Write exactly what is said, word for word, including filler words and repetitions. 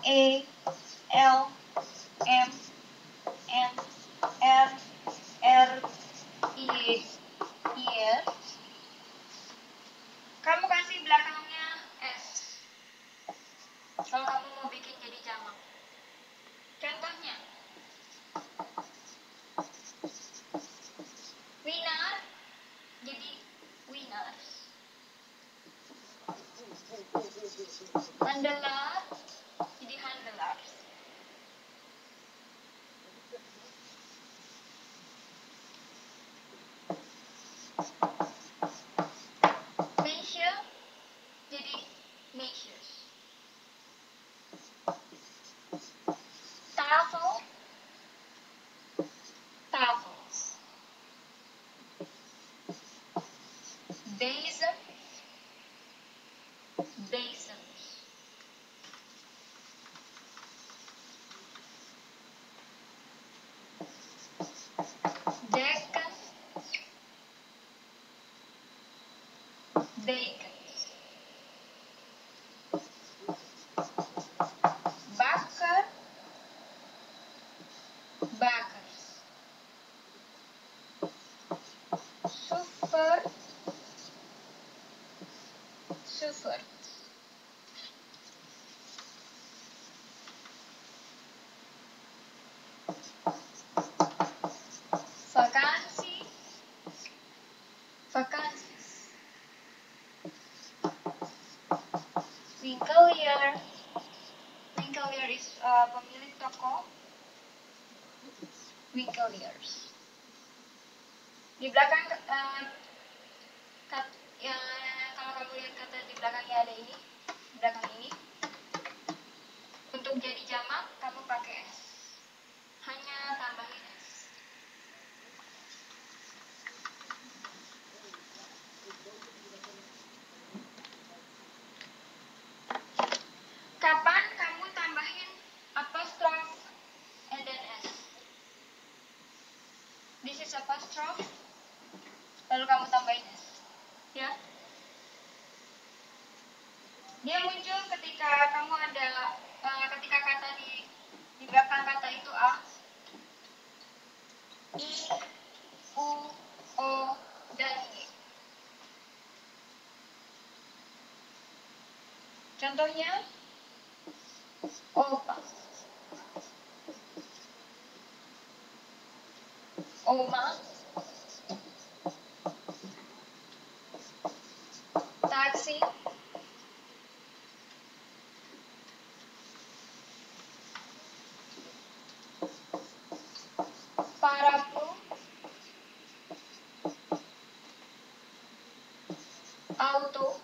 E, L, M, N, R, R, I, I, kamu kasih belakangnya S kalau kamu mau bikin jadi jamak. Contohnya winner jadi winners, handler jadi handlers, measure jadi measures, tafel tafels, basin basins, deacon bacons, baker backers, super super, vakansi vakansies, winkelier winkelier is uh, pemilik toko, winkeliers. Di belakang uh, kat, ya, kalau kamu lihat kata di belakangnya ada ini, di belakang ini. Untuk jadi jamak kamu pakai S, hanya tambahin S. Kapan kamu tambahin apostrophe and then S? This is apostrophe, lalu kamu tambahin S, ya. Dia muncul ketika kamu ada uh, ketika kata di di belakang kata itu A, I, U, O, dan Y. Contohnya opa, oma, taksi, paraplu, auto,